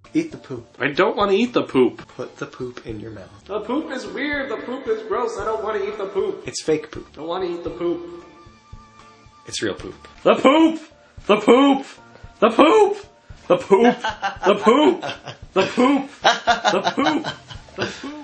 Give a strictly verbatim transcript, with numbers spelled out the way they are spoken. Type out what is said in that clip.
Eat the poop. I don't want to eat the poop. Put the poop in your mouth. The poop is weird. The poop is gross. I don't want to eat the poop. It's fake poop. I don't want to eat the poop. It's real poop. The poop! The poop! The poop! The poop! The poop! The poop! The poop! The poop!